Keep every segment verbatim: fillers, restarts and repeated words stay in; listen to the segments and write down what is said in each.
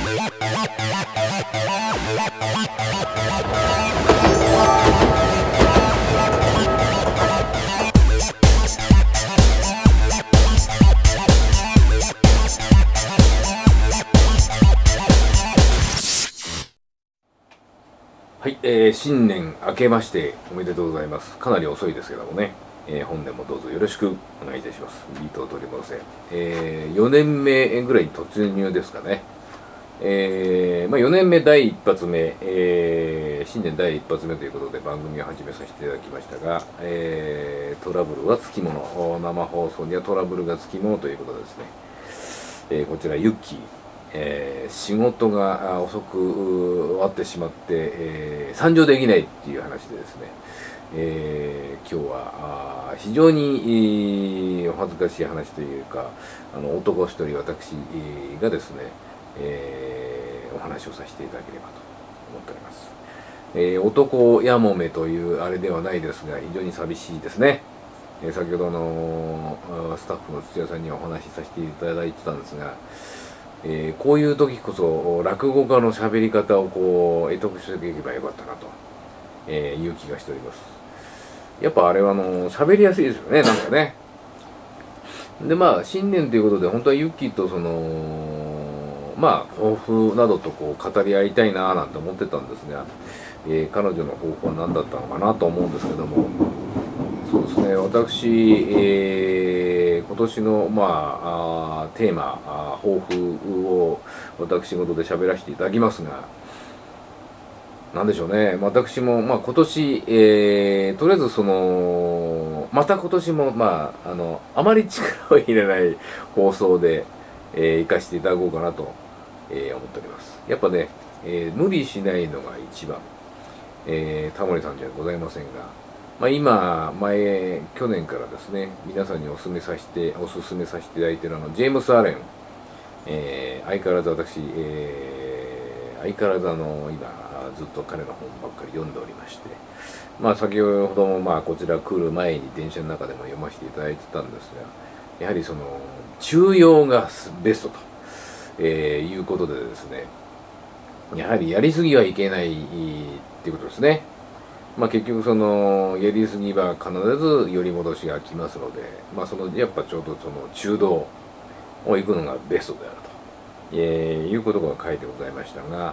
はい、えー、新年明けましておめでとうございます。かなり遅いですけどもね、えー、本年もどうぞよろしくお願いいたします。ビートを取り戻せ。えー、よねんめぐらいに突入ですかね。えー、まあ、よねんめだいいっ発目、えー、新年だいいっ発目ということで番組を始めさせていただきましたが、えー、トラブルはつきもの、生放送にはトラブルがつきものということでですね、えー、こちらユッキー、えー、仕事が遅く終わってしまって、えー、参上できないっていう話でですね、えー、今日は非常に、えー、お恥ずかしい話というか、あの男一人私がですね、えー、お話をさせていただければと思っております。えー、男やもめというあれではないですが、非常に寂しいですね。えー、先ほどのスタッフの土屋さんにはお話しさせていただいてたんですが、えー、こういう時こそ落語家の喋り方をこう得得していけばよかったなと、えー、いう気がしております。やっぱあれはあの喋りやすいですよね、なんかね。でまあ新年ということで本当はユッキーとそのまあ抱負などとこう語り合いたいななんて思ってたんですが、えー、彼女の抱負は何だったのかなと思うんですけども、そうですね、私、えー、今年の、まあ、あテーマあ抱負を私事で喋らせていただきますが、なんでしょうね、私も、まあ、今年、えー、とりあえずそのまた今年も、まあ、あのあまり力を入れない放送で、えー、生かしていただこうかなと、えー、思っております。やっぱね、えー、無理しないのが一番、えー、タモリさんじゃございませんが、まあ、今前去年からですね皆さんにお勧めさせておすすめさせていただいているあのジェームス・アレン、えー、相変わらず私、えー、相変わらずあの今ずっと彼の本ばっかり読んでおりまして、まあ先ほどもまあこちら来る前に電車の中でも読ませていただいてたんですが、やはりその中庸がベストと、えー、いうことでですね、やはりやりすぎはいけないっていうことですね。まあ結局そのやりすぎは必ず寄り戻しが来ますので、まあそのやっぱちょうどその中道を行くのがベストであると、えー、いうことが書いてございましたが、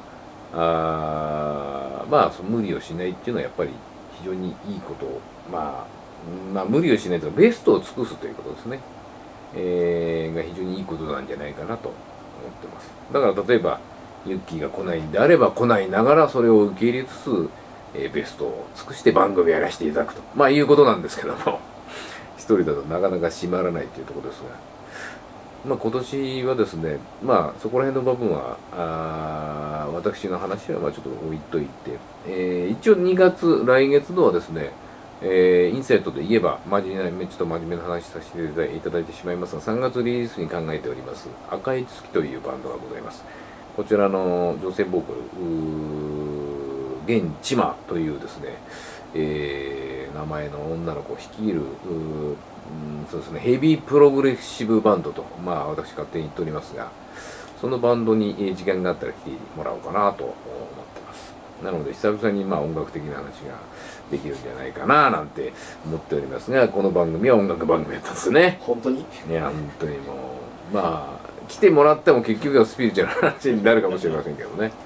あまあその無理をしないっていうのはやっぱり非常にいいことを、まあ、まあ無理をしないとベストを尽くすということですね、えー、が非常にいいことなんじゃないかなと思ってます。だから例えばユッキーが来ないんであれば来ないながらそれを受け入れつつ、えー、ベストを尽くして番組をやらせていただくと、まあいうことなんですけども一人だとなかなか締まらないというところですが、まあ今年はですね、まあそこら辺の部分はあ私の話はまあちょっと置いといて、えー、一応にがつ来月のはですね、えー、インセットで言えば真面目なちょっと真面目な話させていただいてしまいますが、さんがつリリースに考えております赤い月というバンドがございます。こちらの女性ボーカル現千葉というですね、えー、名前の女の子を率いるうんそうですね、ヘビープログレッシブバンドと、まあ私勝手に言っておりますが、そのバンドに時間があったら来てもらおうかなと思ってます。なので久々にまあ音楽的な話ができるんじゃないかななんて思っておりますが、この番組は音楽番組だったんですね。 本当に？ いや本当にもうまあ来てもらっても結局はスピリチュアルな話になるかもしれませんけどね。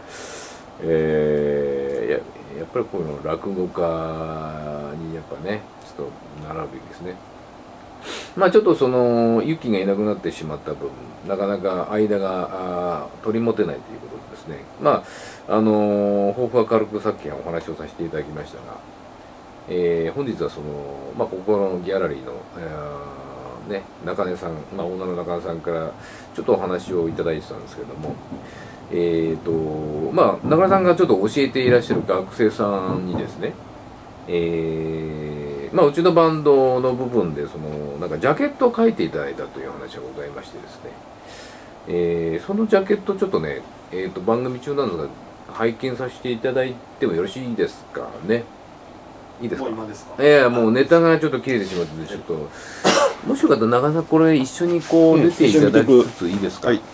えー、や, やっぱりこういうの落語家にやっぱねちょっと習うべきですね。まあちょっとそのユキがいなくなってしまった分なかなか間が取り持てないということでですね、まああの抱負は軽くさっきお話をさせていただきましたが、えー、本日はそのまあここのギャラリーの、えー、ね中根さん、まあオーナーの中根さんからちょっとお話をいただいてたんですけれども、えーとまあ中根さんがちょっと教えていらっしゃる学生さんにですね、えー、まあうちのバンドの部分でそのなんかジャケットを書いていただいたという話がございましてですね、えー、そのジャケットちょっとね、えーと番組中なんですが拝見させていただいてもよろしいですかね。いいですか？ もう今ですか？ いやいやもうネタがちょっと切れてしまってちょっともしよかったら中根さんこれ一緒にこう出ていただきつついいですか？ はい。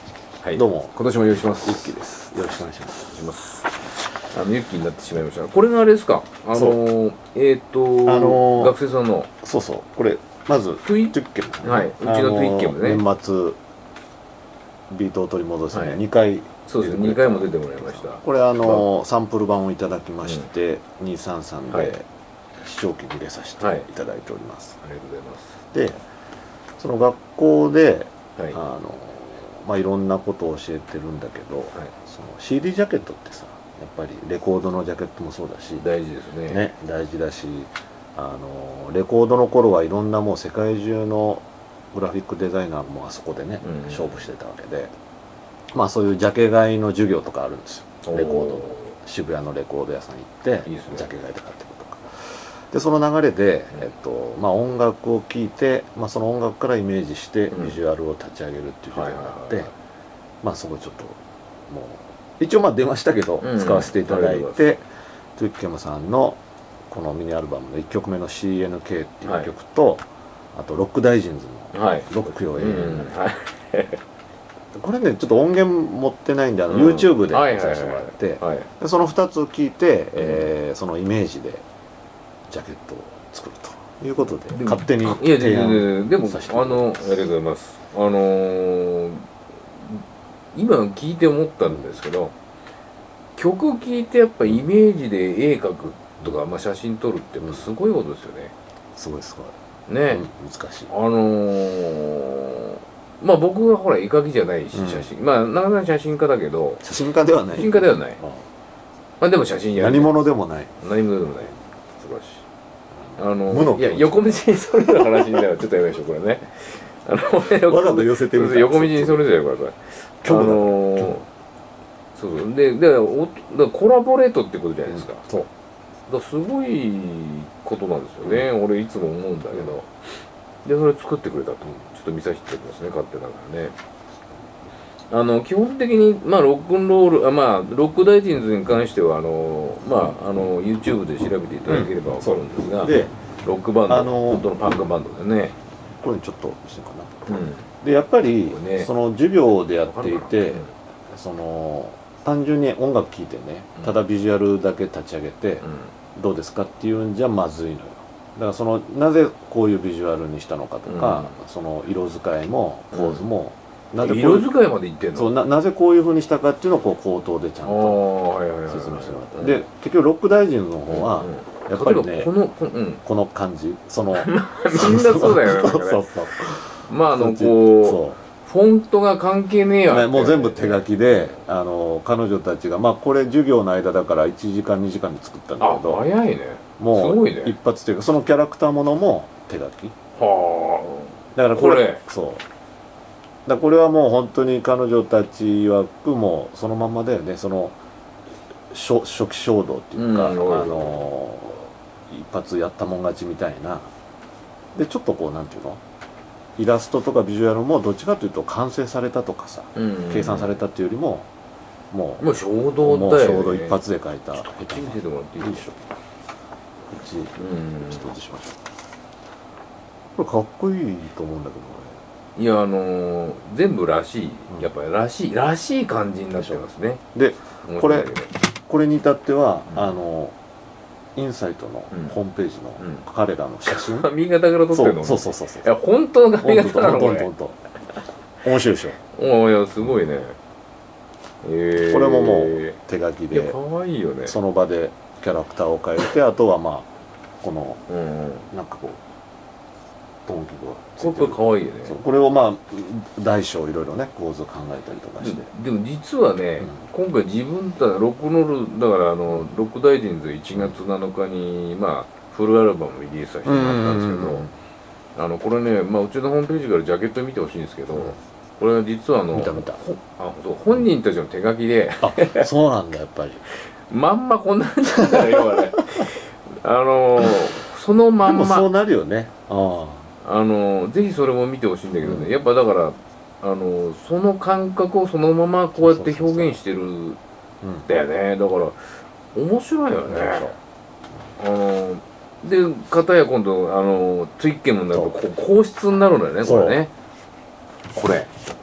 はい、 どうも今年もよろしくお願いします。 ユッキーです。よろしくお願いします。 しますあのユッキーになってしまいました。これがあれですか、あのー、えっ、ー、とー、 あのー、 学生さんのそうそう、これまずトゥイトゥッケム、ね、 はい、うちのトゥイッケムね、 年末ビートを取り戻すに、 はい、 にかいそうですね、にかいも出てもらいました。 これあのー、サンプル版をいただきまして、うん、にさんさんはい、 で視聴器に入れさせていただいております、 はい、ありがとうございます。 でその学校で、 はい、 あのまあいろんなことを教えてるんだけど、はい、その シーディー ジャケットってさ、やっぱりレコードのジャケットもそうだし大事ですね。 ね、大事だし、あのレコードの頃はいろんなもう世界中のグラフィックデザイナーもあそこでね、うん、勝負してたわけで、まあそういうジャケ買いの授業とかあるんですよ。レコードの渋谷のレコード屋さん行っていい、ね、ジャケ買いで買ってくるとかで、その流れで、えっとまあ、音楽を聴いて、まあ、その音楽からイメージしてビジュアルを立ち上げるっていう授業があって、まあそこちょっともう一応まあ出ましたけど、うん、使わせていただいて、トゥッケムさんのこのミニアルバムのいっきょくめの シーエヌケー っていう曲と、はい、あとロック大臣ズの「ロックよ永遠に」これねちょっと音源持ってないんであの、うん、YouTube で見させてもらってそのふたつを聞いて、うんえー、そのイメージでジャケットを作るということで勝手に提案でもあのありがとうございます。あのー、今聞いて思ったんですけど、曲聴いてやっぱイメージで絵描くとか、まあ、写真撮るってすごいことですよね。 すごいすごいね、 うん、難しい。 あのー、まあ僕はほら絵描きじゃないし写真、うん、まあなかなか写真家だけど写真家ではない写真家ではない、あまあでも写真やる何者でもない何者でもない素晴らしい。あのいや横道にそれの話になるちょっとやめましょうこれね。あのわざと寄せてみた横道にそれじゃないからさ、あのー、そうそうででおだコラボレートってことじゃないですか、うん、そうだすごいことなんですよね、うん、俺いつも思うんだけど、うん、でそれ作ってくれたと、ちょっと見させていただきますね勝手ながらね。あの基本的にまあロックンロールあまあロック大臣ズに関してはあのまああの YouTube で調べていただければわかるんですが、うん、でロックバンド、あのー、本当のパンクバンドでね、 これちょっと見せようかな、うん、でやっぱり、ね、その授業でやっていて、うん、その単純に音楽聴いてねただビジュアルだけ立ち上げて、うん、どうですかっていうんじゃまずいのよ。だからそのなぜこういうビジュアルにしたのかとか、うん、その色使いも構図も、 うん、なぜ色使いまでいってんの？ そう な, なぜこういうふうにしたかっていうのをこう口頭でちゃんと説明してもらった。で結局ロック大臣の方は、うん、やっぱりねこの、うん、この感じそのみんなそうだよね。そうそうそうまああのこうフォントが関係ねえよ、 ね、もう全部手書きであの彼女たちがまあこれ授業の間だからいちじかんにじかんで作ったんだけど、 あ早いね、 もう一発というかそのキャラクターものも手書きはあ。だからこれ、これそうだからこれはもう本当に彼女たち曰くもうそのまんまだよね。その初初期衝動っていうか、うん、あの一発やったもん勝ちみたいなでちょっとこうなんていうのイラストとかビジュアルもどっちかというと完成されたとかさ、うんうんうん、計算されたっていうよりももうもう衝動だよね。 もう衝動一発で描いた。 こっち見せてもらっていいでしょ。こっち、うん、ちょっと映しましょう。これかっこいいと思うんだけど俺。いやあのー、全部らしい、やっぱりらしいらしい感じになってますね。 でこれこれに至っては、うん、あのーインサイトのホームページの彼らの写真、 髪型から撮ってるの？ そうそうそうそう。 いや本当の髪型なのこれ。 本当面白いでしょ。 おいやすごいね。 えー、これももう手書きで、 可愛いよね。 その場でキャラクターを変えて、あとはまあこの、うん、なんかこうトンキがこれ可愛いよね。 これをまあ大小いろいろね構図を考えたりとかして。 でも実はね、うん、今回自分たちロックノールだからあのロック大臣ズいちがつなのかにまあフルアルバムリリースさせてもらったんですけど、あのこれねまあうちのホームページからジャケット見てほしいんですけど、うん、これは実はあの見た見たあそう本人たちの手書きであそうなんだやっぱりまんまこんなんじゃないよあれあのそのまんまそうなるよね。あああのぜひそれも見てほしいんだけどね、うん、やっぱだからあのその感覚をそのままこうやって表現してるんだよね。だから面白いよね。あので片や今度あのツイッケムになるとこう硬質になるんだよねこれね。これ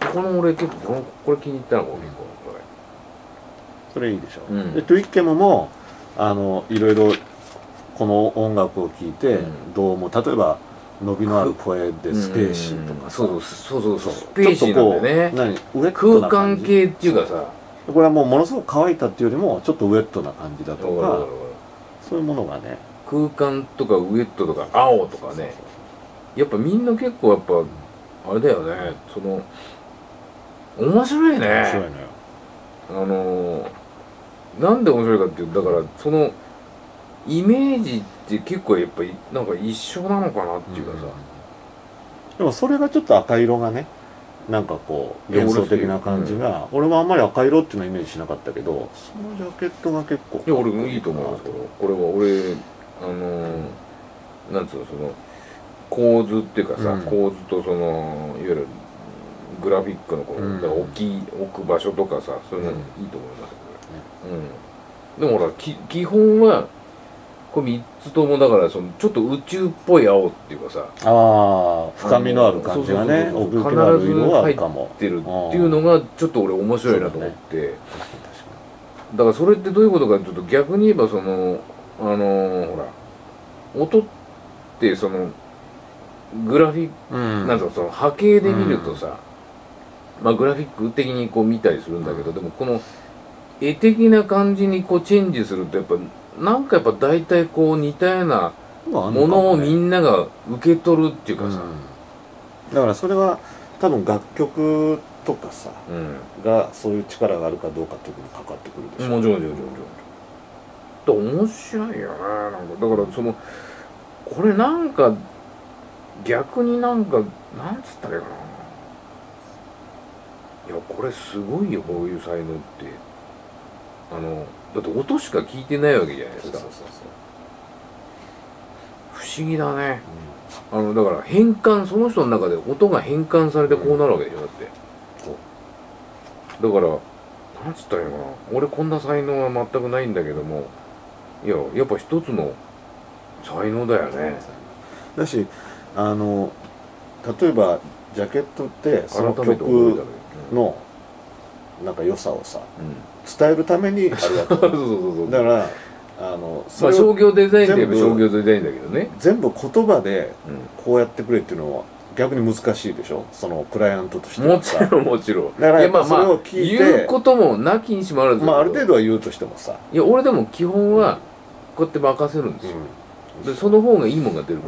この俺結構このこれ気に入ったのも結構これそれいいでしょ、 うん、 でトゥイッケムもあのいろいろこの音楽を聴いて、うん、どうも例えば伸びのある声でスペーシーとかさ、 そうそうそうそうスペーシーなんだよね。 何ウェットな空間系っていうかさ、 これはもうものすごく乾いたっていうよりもちょっとウェットな感じだとか、そういうものがね、 空間とかウェットとか青とかね、やっぱみんな結構やっぱあれだよね、その面白いね。面白いね。あのなんで面白いかっていうだからそのイメージって結構やっぱりなんか一緒なのかなっていうかさ、 うん、でもそれがちょっと赤色がねなんかこう幻想的な感じが、うん、俺もあんまり赤色っていうのはイメージしなかったけど、そのジャケットが結構いや俺もいいと思いますけど、これは俺あのー、なんつうのその構図っていうかさ、うん、構図とそのいわゆるグラフィックのこの、うん、置き置く場所とかさそういうのいいと思いますよ、うん、でもほらき基本はこれみっつともだからそのちょっと宇宙っぽい青っていうかさ、 ああ深みのある感じがね、奥行きのある色はあるかも、 必ず入ってるっていうのがちょっと俺面白いなと思って、だからそれってどういうことかというと逆に言えばそのあのー、ほら音ってそのグラフィック、うん、なんかその波形で見るとさ、うん、まあグラフィック的にこう見たりするんだけど、でもこの絵的な感じにこうチェンジするとやっぱなんかやっぱ大体こう似たようなものをみんなが受け取るっていうかさ、 うん、だからそれは多分楽曲とかさ、うん、がそういう力があるかどうかっていうことに関わってくるでしょ。 もちろんもちろんもちろん。面白いよね。なんかだからそのこれなんか逆になんかなんつったらいいかな。いやこれすごいよこういう才能って。あのだって音しか聞いてないわけじゃないですか。そうそうそうそう不思議だね、うん、あのだから変換その人の中で音が変換されてこうなるわけでしょ、だって、うん、だからなんつったらいいのかな、俺こんな才能は全くないんだけども、いややっぱ一つの才能だよね。 だしあの例えばジャケットってその曲のなんか良さをさ、うん、伝えるためにあるわけそうそうそうだからあのそれ、まあ、商業デザインって言えば商業デザインだけどね、全部言葉でこうやってくれっていうのは逆に難しいでしょ、そのクライアントとしては。もちろんもちろん。だからやっぱそれを聞いて、まあまあ、言うこともなきにしもあらず、まあある程度は言うとしてもさ、いや俺でも基本はこうやって任せるんですよ、うん、でその方がいいもんが出るから、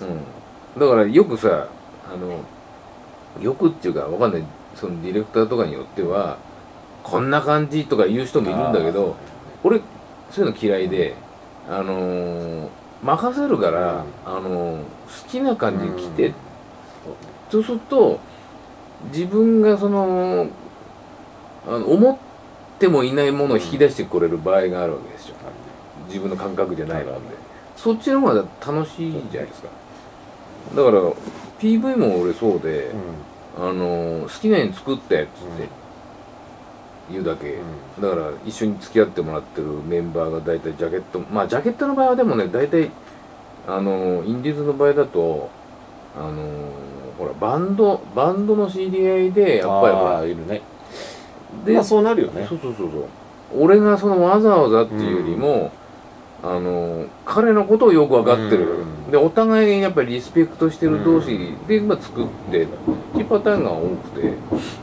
うんうん、だからよくさあのよくっていうかわかんない、そのディレクターとかによってはこんな感じとか言う人もいるんだけど、俺そういうの嫌いで、あのー、任せるから、うん、あのー、好きな感じに来て、うん、そうすると自分がそのあの思ってもいないものを引き出してくれる場合があるわけですよ、うん、自分の感覚じゃないので、そっちの方が楽しいじゃないですか。だから ピーブイ も俺そうで、うん、あのー、好きなように作ってっつって言うだけ、うん、だから一緒に付き合ってもらってるメンバーが大体ジャケット、まあジャケットの場合はでもね大体あのー、インディーズの場合だとあのー、ほらバンドバンドの知り合いでやっぱりほらいるね、で、まあ、そうなるよね。そうそうそうそう、俺がそのわざわざっていうよりも、うん、あのー、彼のことをよく分かってる、うん、でお互いにやっぱりリスペクトしてる同士で、まあ、作ってっていうパターンが多くて、うん、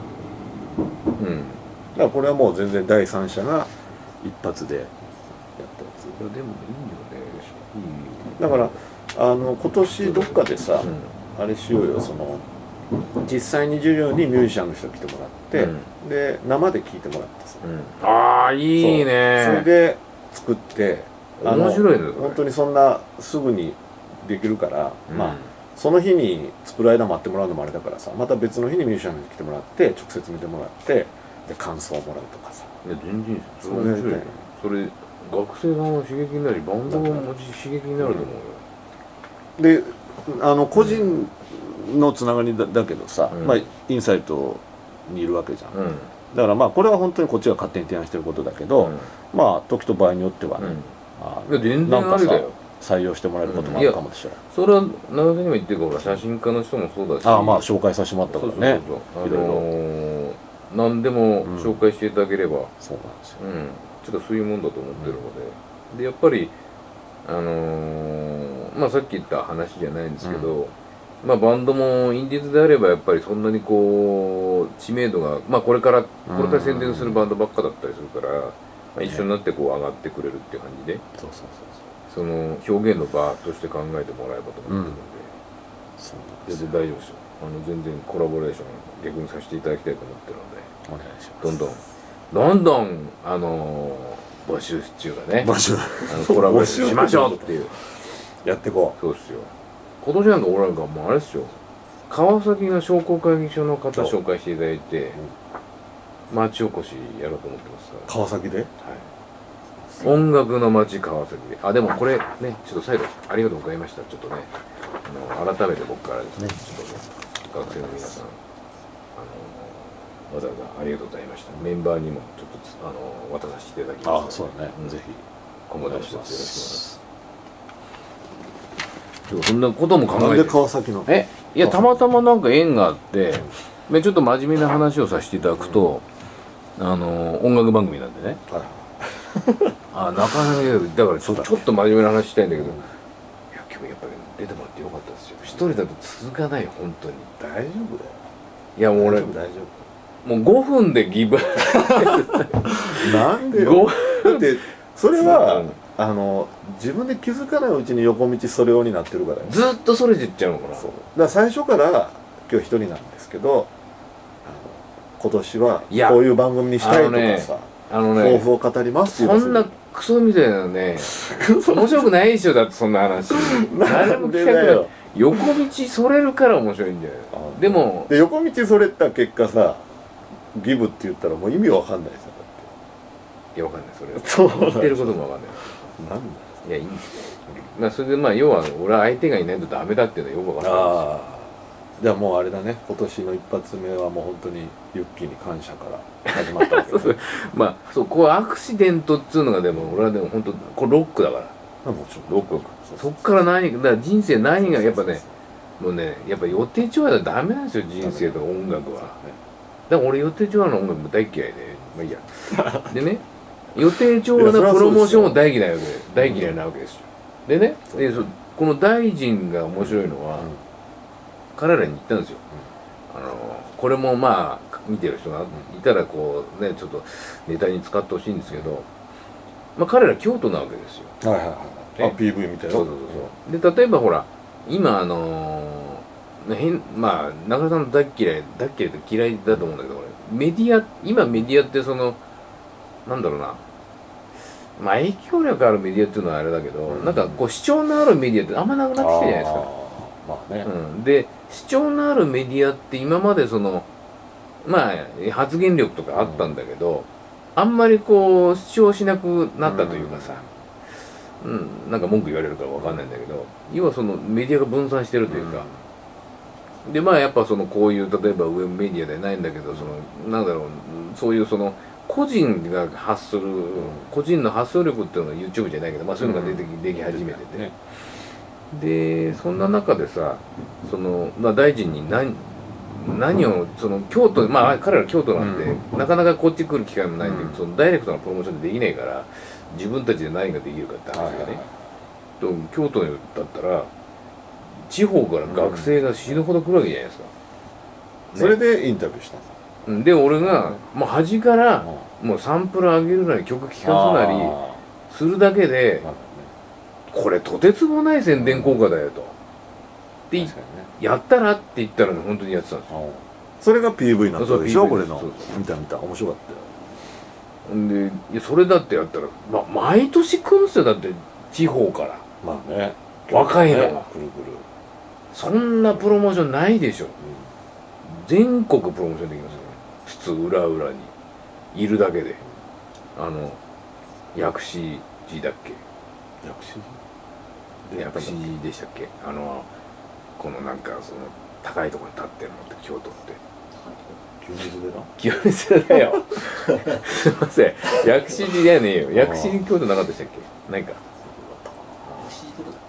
だからこれはもう全然第三者が一発でやったやつ。いやでもいいよね、いい。だからあの今年どっかでさ、うん、あれしようよ、その実際に授業にミュージシャンの人来てもらって、うん、で生で聴いてもらってさ、うん、ああいいね。それで作って面白いね、本当にそんなすぐにできるから、うん、まあその日に作る間待ってもらうのもあれだからさ、また別の日にミュージシャンに来てもらって直接見てもらってで感想をもらうとかさ。いや全然それ面白いね。それ学生さんは刺激になりバンドも刺激になると思うよ。であの個人のつながり だ, だけどさ、うん、まあインサイトにいるわけじゃん、うん、だからまあこれは本当にこっちが勝手に提案してることだけど、うん、まあ時と場合によってはね、うん、あいや全然ありだよ。 採用してもらえることもあるかもしれない、 それは長田にも言ってるから、写真家の人もそうだし、 ああまあ紹介させてもらったからね、 そうそうそう、あのー、何でも紹介していただければ、うん、 そうなんですよ、 うん、ちょっとそういうもんだと思ってるので、うん、でやっぱりあのー、まあさっき言った話じゃないんですけど、うん、まあバンドもインディーズであればやっぱりそんなにこう知名度が、まあこれからこれから宣伝するバンドばっかだったりするから、まあ、一緒になってこう上がってくれるっていう感じで、そうそうそうそう、その表現の場として考えてもらえばと思ってるので、うん、全然大丈夫ですよ。あの全然コラボレーション逆にさせていただきたいと思ってるので、お願いします。どんどんどんどんあのー、募集中がね、募集あのコラボレーションしましょうっていうやってこう。 そうっすよ。今年なんか俺なんかもうあれですよ、川崎の商工会議所の方紹介していただいて、うん、町おこしやろうと思ってますから。 川崎で、はい、 音楽の町川崎で。あ、でもこれね、ちょっと最後ありがとうございました。ちょっとね、あの改めて僕からですね、ちょっとね、学生の皆さん、あのわざわざありがとうございました。メンバーにもちょっとあの渡させていただきます。 あ、そうだね、うん、ぜひ今後とも一つよろしくお願いします。そんなことも考えて、 なんで川崎の、 え、いや、たまたまなんか縁があって、うん、ちょっと真面目な話をさせていただくと、うん、あの音楽番組なんでね、はい、あ、なかなかだからちょっと真面目な話したいんだけど、うん、いや今日やっぱり出てもらってよかったですよ。一人だと続かない本当に。 大丈夫だよ。 いやもう俺大丈夫。もうごふんでギブなんでよ。だってそれはあの自分で気づかないうちに横道それようになってるからよ。 ずっとそれでいっちゃうのかな。 そうだから最初から今日一人なんですけど、あの今年はこういう番組にしたいとかさ、あのね、抱負を語りますっていう。そんなクソみたいなね面白くないでしょ。だってそんな話誰も聞きたくない。横道それるから面白いんだよ。でもで横道それた結果さ、ギブって言ったらもう意味わかんないさ。だっていやわかんないそれは。言ってることもわかんない。 なんだ。 いやいいんですよ。まあそれでまあ要は俺は相手がいないとダメだっていうのはよくわかんないです。ああ。 じゃあもうあれだね、今年の一発目はもう本当にユッキーに感謝から始まったわけ、ね、そうそう、 まあそうこうアクシデントっつうのがでも俺はでも本当これロックだから。 もちろんロック。そっから何だから人生何がやっぱね、もうねやっぱ予定調和ではダメなんですよ人生と音楽は。だから俺予定調和の音楽も大嫌いで、まあいいや。でね、予定調和のプロモーションも大嫌いなわけで大嫌いなわけですよ。でね、でそこの大臣が面白いのは。うん、彼らに言ったんですよ、うん、あのこれもまあ見てる人がいたらこうねちょっとネタに使ってほしいんですけど、まあ彼ら京都なわけですよ。 はいはいはい、ね、あ ピーブイ みたいな。 そうそうそう、うん、で例えばほら今あのー、変まあ中田さんの大嫌い大嫌いって嫌いだと思うんだけど、俺メディア今メディアってそのなんだろうな、まあ影響力あるメディアっていうのはあれだけど、うん、なんかこう主張のあるメディアってあんまなくなってきてるじゃないですか。 まあね、 うん、で主張のあるメディアって今までそのまあ発言力とかあったんだけど、うん、あんまりこう主張しなくなったというかさ、うん、うん、なんか文句言われるからわかんないんだけど、要はそのメディアが分散してるというか、うん、でまあやっぱそのこういう例えばウェブメディアではないんだけど、そのなんだろう、そういうその個人が発する、うん、個人の発想力っていうのが YouTube じゃないけど、まあそういうのが出てき、うん、でき始めてて、ね、でそんな中でさ、その、まあ、大臣に何何をその京都、まあ彼ら京都なんで、うん、なかなかこっち来る機会もないんで、うん、そのダイレクトなプロモーションでできないから自分たちで何ができるかって話がね、と京都だったら地方から学生が死ぬほど来るわけじゃないですか、 うんね、それでインタビューしたので、俺がもう端からもうサンプル上げるなり曲聴かすなりするだけで、これとてつもない宣伝効果だよと。で、ね、やったらって言ったらね、本当にやってたんですよ。 それが ピーブイ なんでしょ、これの。見た見た、面白かったよ。 んで、いやそれだってやったら、ま、毎年来るんですよ、だって地方から。 まあね。 若いのが。 くるくる。 そんなプロモーションないでしょ。うん、全国プロモーションできますよね。普通、裏裏に。いるだけで。あの、薬師寺だっけ。 薬師寺薬師寺でしたっけ、あのこのなんかその高いところに立ってるのって京都って清水寺清水寺だよすいません薬師寺じゃねえよ。薬師寺京都なかったでしたっけ。ないか。 薬師寺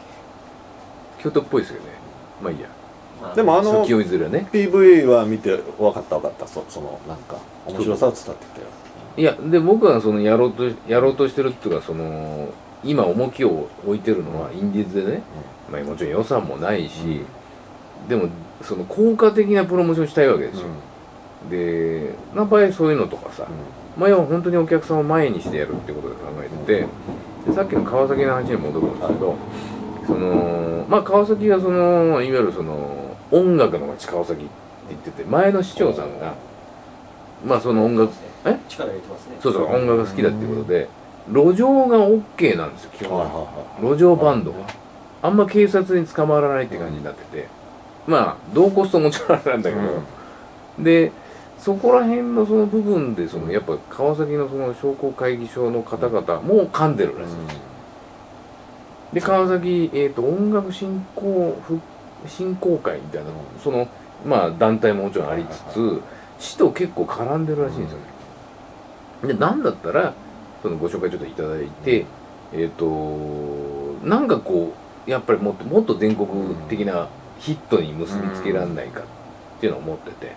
京都っぽいですよね。まあいいや。 でもあの初期をいずれねピーブイ は見て分かった分かった、そそのなんか面白さは伝ってきたよ。 いやで僕はそのやろうとやろうとしてるっていうか、その今重きを置いてるのはインディーズでね、まあ、もちろん予算もないし、うん、でもその効果的なプロモーションしたいわけですよ、うん、でな場合そういうのとかさ、うん、前は本当にお客さんを前にしてやるっていうことで考えてて、でさっきの川崎の話に戻るんですけど、そのまあ川崎はそのいわゆるその音楽の街川崎って言ってて、前の市長さんがまあその音楽え力入れてますね。 そうそう、音楽が好きだっていうことで路上が OK なんですよ基本。路上バンドがあんま警察に捕まらないって感じになってて、まあ同コストもちろんあれなんだけど、うん、でそこら辺のその部分でそのやっぱ川崎のその商工会議所の方々も噛んでるらしいんですよ。で川崎、えー、と音楽振興振興会みたいなそのまあ団体ももちろんありつつ市と結構絡んでるらしいんですよね。でなんだったらそのご紹介ちょっといただいて、えっ、ー、となんかこうやっぱりもっともっと全国的なヒットに結びつけられないかっていうのを思ってて、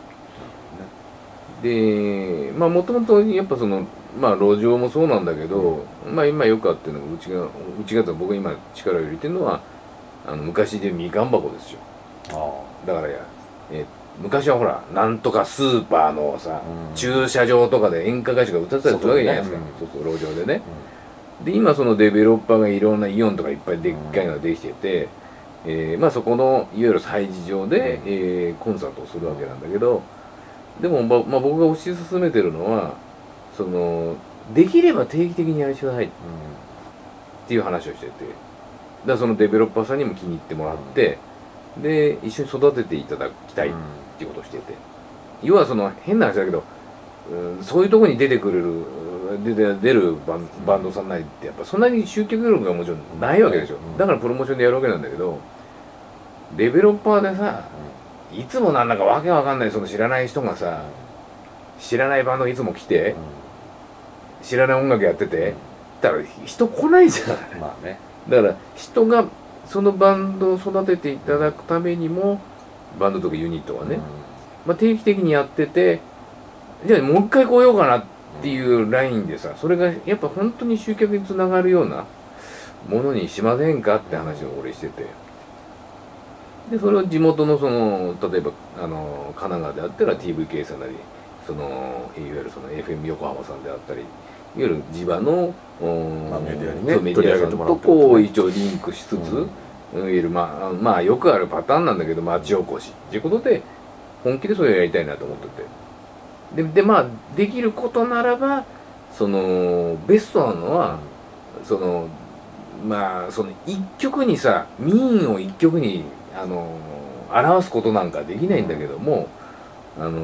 でまあもともとやっぱそのまあ路上もそうなんだけど、まあ今よくあってるのがうちがうちが僕が今力を入れてるのはあの昔でみかん箱ですよ。だからやえー昔はほらなんとかスーパーのさ、うん、駐車場とかで演歌歌手が歌ってたりするわけじゃないですか、そうそう路上でね、うん、で今そのデベロッパーがいろんなイオンとかいっぱいでっかいのができてて、うんえー、まあそこのいわゆる催事場で、うんえー、コンサートをするわけなんだけど、でも、ままあ、僕が推し進めてるのはそのできれば定期的にやらせてくださいっていう話をしてて、だからそのデベロッパーさんにも気に入ってもらって、うん、で一緒に育てていただきたい、うんっていうことをしてて、要はその変な話だけど、うん、そういうとこに出てくれる出て出るバン、バンドさんなりってやっぱそんなに集客力がもちろんないわけでしょ、うん、だからプロモーションでやるわけなんだけど、デベロッパーでさ、いつもなんだかわけわかんないその知らない人がさ知らないバンドいつも来て、うん、知らない音楽やってて、だから人来ないじゃんまあね、だから人がそのバンドを育てていただくためにもバンドとかユニットはね、うんまあ、定期的にやってて、じゃあもう一回来ようかなっていうラインでさ、それがやっぱ本当に集客につながるようなものにしませんかって話を俺してて、でそれを地元のその例えばあの神奈川であったら ティーブイケー さんなりそのいわゆるその エフエム 横浜さんであったりいわゆる地場の、まあ、メディアにねメディアさんとこう一応リンクしつつ、うんいわゆるまあ、まあよくあるパターンなんだけど町おこしっていうことで本気でそれをやりたいなと思ってて、ででまあできることならばそのベストなのはそのまあその一曲にさ民意を一曲にあの表すことなんかできないんだけども、あのなんつ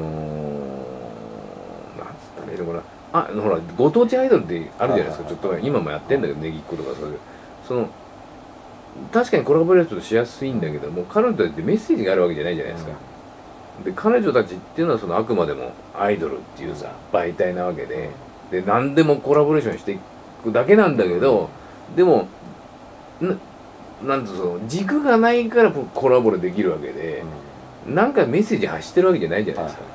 ったらいいのかな、あほらご当地アイドルってあるじゃないですか、ちょっと今もやってんだけどねぎっことかそういうその確かにコラボレーションしやすいんだけども彼女たちってメッセージがあるわけじゃないじゃないですか、うん、で彼女たちっていうのはそのあくまでもアイドルっていうさ媒体なわけでで何でもコラボレーションしていくだけなんだけど、でもななんとその軸がないからコラボできるわけで、うん、なんかメッセージ発してるわけじゃないじゃないですか、はい、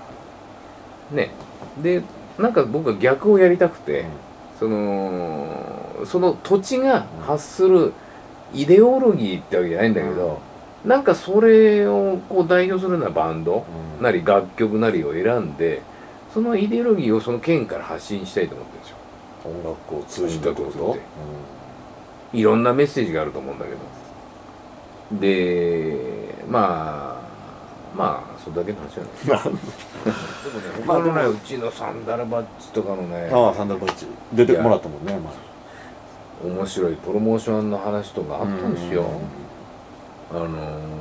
ねでなんか僕は逆をやりたくて、うん、そのその土地が発するイデオロギーってわけじゃないんだけど、うん、なんかそれをこう代表するようなバンドなり楽曲なりを選んでそのイデオロギーをその県から発信したいと思ってるんですよ。 音楽を通じたってこと、 うん、いろんなメッセージがあると思うんだけど、でまあまあそれだけの話なんですでもね他のねうちのサンダルバッジとかのねああサンダルバッジ出てもらったもんね、まあ面白いプロモーションの話とかあったんですよ。あのー、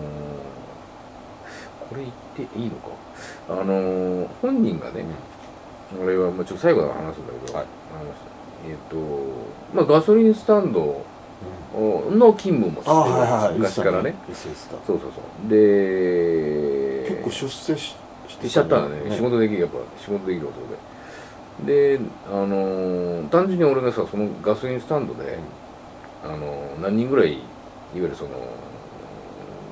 これ言っていいのか、あのー、本人がね、うん、俺はもうちょっと最後だから話すんだけど、はい、えっ、ー、とまあガソリンスタンドの勤務もしてる、はいはい、昔からね。そうそうそうで結構出世ししちゃったらね、ね仕事できるやっぱ仕事できる男で。で、あのー、単純に俺がさそのガソリンスタンドで、あのー、何人ぐらいいわゆるその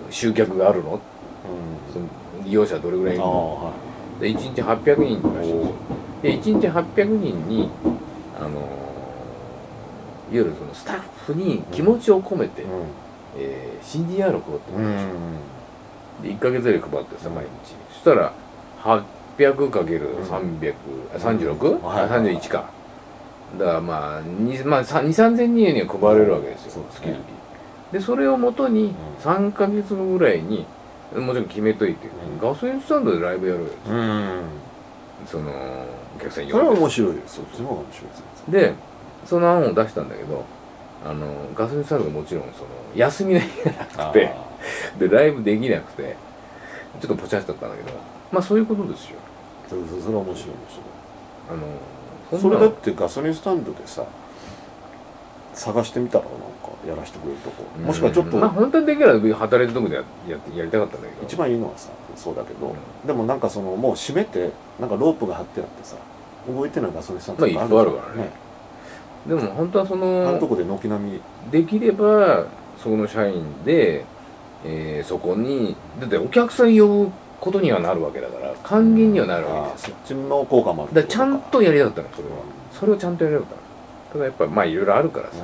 集客があるの、うん、その利用者どれぐらいいるの、はい、でいちにちはっぴゃくにんらしいんですよ。でいちにちはっぴゃくにんにあのいわゆるそのスタッフに気持ちを込めて、うんえー、シーディーアール を配ってもらいました、うん、でいっかげつぐらい配ってさ毎日、そしたらはっぴゃくかけるさんびゃく、さんじゅうろく？ さんじゅういちか。だからまあにせんさんぜんにんには配れるわけですよ、月々。でそれをもとにさんかげつごぐらいにもちろん決めといて、うん、ガソリンスタンドでライブやるわけですよ、うん、そのお客さん呼んで。 それは面白いです。そっちの方が面白いですでその案を出したんだけど、あのガソリンスタンドがもちろんその休みの日がなくてでライブできなくてちょっとポチャっちゃったんだけど、まあそういうことですよ。 それそれは面白い面白い。 あのそれだってガソリンスタンドでさ探してみたらなんかやらせてくれるとこ、もしくはちょっと、 まあ本当にできれば働いたとこでやややりたかったんだけど、 一番いいのはさそうだけど、うん、でもなんかそのもう閉めてなんかロープが張ってあってさ動いてないガソリンスタンドとかあるからね、まあ、いっぱいあるからね。でも本当はそのあるとこで軒並みできればその社員で、えー、そこにだってお客さん呼ぶことにはなるわけだから還元にはなるわけですよ、 うん、そっちの効果もあるだからちゃんとやりたかったのそれは、うん、それをちゃんとやりたかったの。ただやっぱりまあいろいろあるからさ、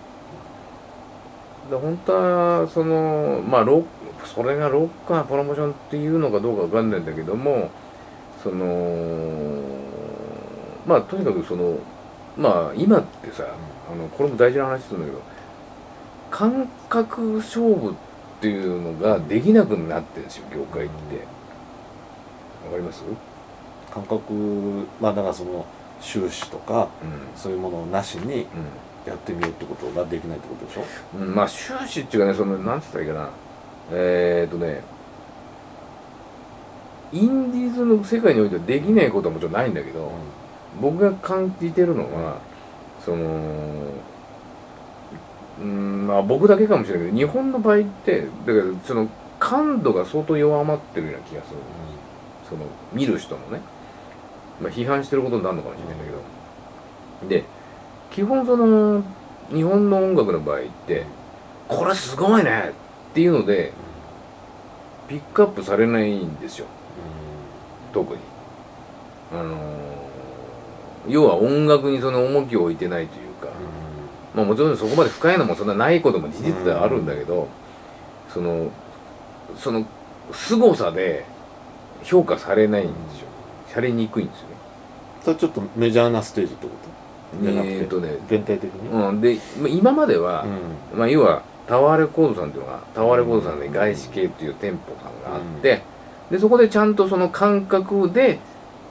うん、だ本当はそのまあロそれがロッカープロモーションっていうのかどうかわかんないんだけども、そのまあとにかくそのまあ今ってさ、あのこれも大事な話するんだけど感覚勝負っていうのができなくなってるんですよ業界って。わかります？ 感覚まあだからその収支とか、うん、そういうものなしにやってみようってことができないってことでしょ、 うん、まあ収支っていうかねそのなんつったらいいかなえー、っとねインディーズの世界においてはできないことはもちろんないんだけど、うん、僕が感じてるのは、うん、そのうんまあ僕だけかもしれないけど日本の場合ってだからその感度が相当弱まってるような気がする、うん、その見る人もね、まあ、批判してることになるのかもしれないんだけど、うん、で基本その日本の音楽の場合ってこれすごいねっていうのでピックアップされないんですよ、うん、特にあのー、要は音楽にその重きを置いてないというか、うん、まあもちろんそこまで深いのもそんなないことも事実ではあるんだけど、うん、そのその凄さで評価されないんですよ、うん、されにくいんですよね。 それちょっとメジャーなステージってこと？ えーとね限定的に、 うん、で今までは、うん、まあ要はタワーレコードさんっていうのがタワーレコードさんで外資系っていう店舗さんがあって、うん、でそこでちゃんとその感覚で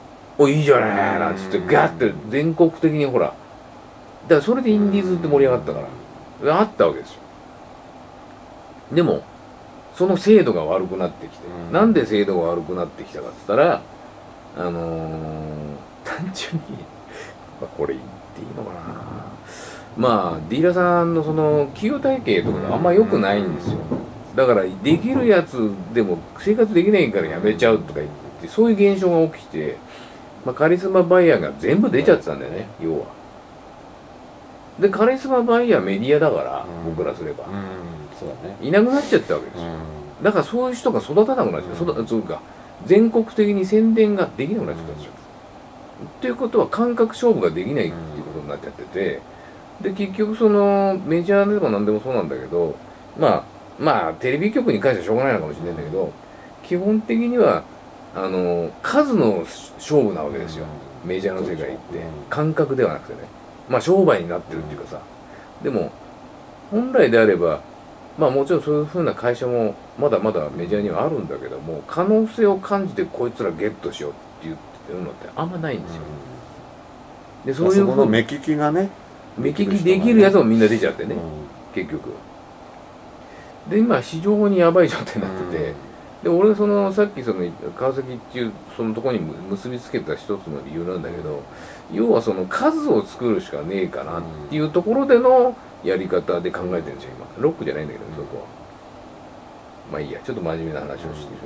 「おいいじゃねえ」なんつってガッて全国的にほらだからそれでインディーズって盛り上がったからあったわけですよ。でもその精度が悪くなってきて、うん、なんで精度が悪くなってきたかっつったらあのー、単純にまあこれ言っていいのかな、まあディーラーさんのその給与体系とかがあんま良くないんですよ。だからできるやつでも生活できないからやめちゃうとか言ってそういう現象が起きて、まあ、カリスマバイヤーが全部出ちゃってたんだよね要は。でカリスマバイヤーメディアだから僕らすれば、うんうん、そうだね、いなくなっちゃったわけですよ、うん、だからそういう人が育たなくなっちゃう、うん、そうか全国的に宣伝ができなくなっちゃったんですよ、うん、っていうことは感覚勝負ができないっていうことになっちゃってて、で結局そのメジャーでも何でもそうなんだけどまあまあテレビ局に関してはしょうがないのかもしれないんだけど、基本的にはあの数の勝負なわけですよ、メジャーの世界って感覚ではなくてね、まあ商売になってるっていうかさ、でも本来であればまあもちろんそういうふうな会社もまだまだメジャーにはあるんだけども、可能性を感じてこいつらゲットしようって言ってるのってあんまないんですよ、でそういうふうに目利きがね目利きできるやつもみんな出ちゃってね、うん、結局で今非常にやばい状態になってて、うん、で俺がそのさっきその川崎っていうそのところに結びつけた一つの理由なんだけど、要はその数を作るしかねえかなっていうところでのやり方で考えてるんですよ今。ロックじゃないんだけどそこは。まあいいや、ちょっと真面目な話をしてしまいました。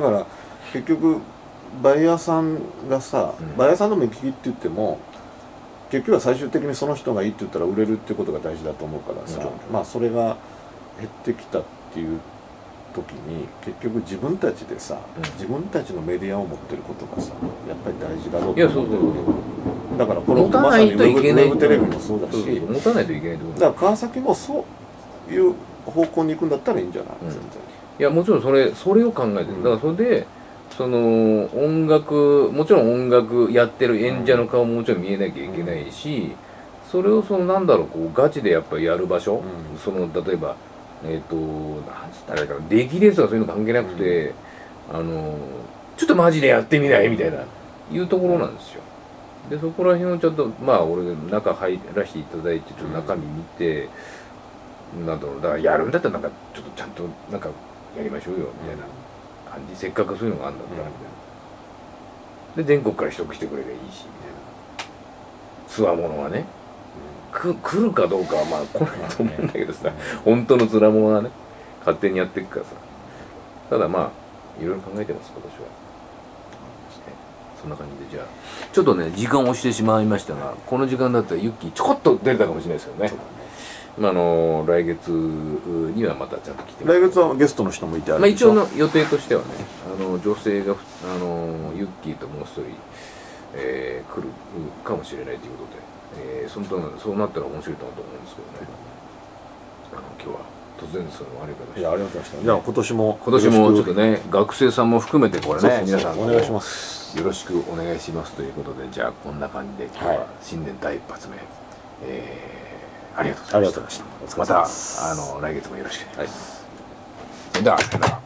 だから結局バイヤーさんがさ、うん、バイヤーさんの目利きって言っても結局は最終的にその人がいいって言ったら売れるってことが大事だと思うからさ、うん、まあそれが減ってきたっていう時に結局自分たちでさ、 うん、 自分たちのメディアを持ってることがさやっぱり大事だろうと思ってる。 だからこのまさにウェブ、ウェブテレビもそうだし、 持たないといけないと思う。 だから川崎もそういう方向に行くんだったらいいんじゃない、うん、全然。 いやもちろんそれそれを考えてる。だからそれでその音楽、もちろん音楽やってる演者の顔ももちろん見えなきゃいけないし、それをそのなんだろう、こうガチでやっぱりやる場所、うん、その例えばえっ、ー、となんつったらいいかな、出来レースはそういうの関係なくて、うん、あのちょっとマジでやってみないみたいないうところなんですよ。でそこら辺をちょっとまあ俺中入らせていただいてちょっと中身見て、うん、なんだろう、だからやるんだったらなんかちょっとちゃんとなんかやりましょうよみたいな感じ、せっかくそういうのがあるんだったらみたいな。で全国から取得してくれりゃいいしみたいな。つわものはね、く来るかどうかはまあ来ないと思うんだけどさ、本当のつらものはね勝手にやっていくからさ。ただまあいろいろ考えてます今年は。そんな感じで、じゃあちょっとね時間を押してしまいましたが、この時間だったらユッキーちょこっと出れたかもしれないですよね。まああの来月にはまたちゃんと来て、 来月はゲストの人もいてあるまあでしょ。 一応の予定としてはね、あの女性があのユッキーともう一人、えー、来るかもしれないということで、えー、そのとそうなったら面白いかなと思うんですけどね。あの今日は突然ですけどもありがとうございました。 いやありがとうございました。じゃあ今年も今年もちょっとね学生さんも含めてこれね皆さんお願いします。 よろしくお願いしますということで、じゃあこんな感じで今日は新年第一発目、はい、えー、ありがとうございました。またあの来月もよろしくお願いします。はい、ではさよなら。